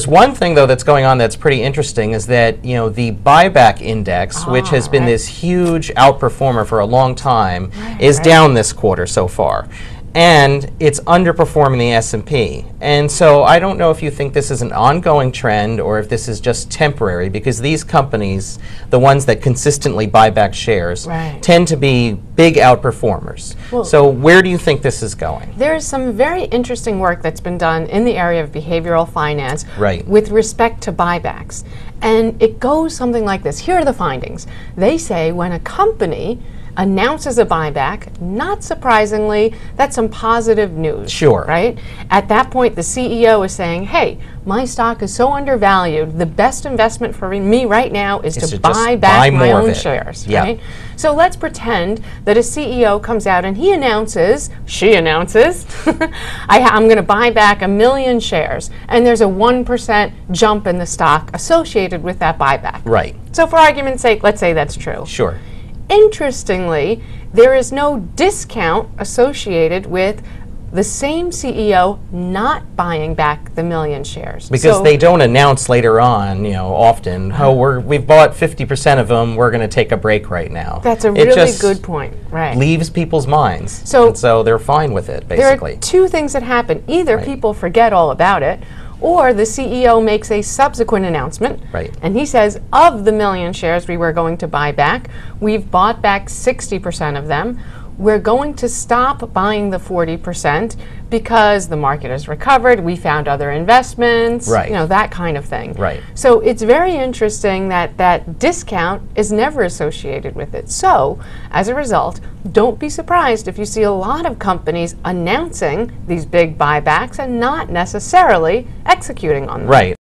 There's one thing though that's going on that's pretty interesting is that the buyback index, which has been this huge outperformer for a long time, is down this quarter so far. And it's underperforming the S&P. And so I don't know if you think this is an ongoing trend or if this is just temporary, because these companies, the ones that consistently buy back shares, tend to be big outperformers. Well, so where do you think this is going? There's some very interesting work that's been done in the area of behavioral finance with respect to buybacks. And it goes something like this. Here are the findings. They say when a company announces a buyback, not surprisingly, that's some positive news. Sure. Right? At that point, the CEO is saying, hey, my stock is so undervalued, the best investment for me right now is to buy back my own shares. Right? So let's pretend that a CEO comes out and she announces, I'm going to buy back 1 million shares, and there's a 1% jump in the stock associated with that buyback. Right. So for argument's sake, let's say that's true. Sure. Interestingly, there is no discount associated with the same CEO not buying back the 1 million shares. Because they don't announce later on, often, we've bought 50% of them, we're going to take a break right now. That's a really good point. Right. Leaves people's minds. So they're fine with it, basically. There are two things that happen. Either people forget all about it, or the CEO makes a subsequent announcement, and he says, of the 1 million shares we were going to buy back, we've bought back 60% of them. We're going to stop buying the 40% because the market has recovered, we found other investments, that kind of thing. So it's very interesting that that discount is never associated with it. So, as a result, don't be surprised if you see a lot of companies announcing these big buybacks and not necessarily executing on them.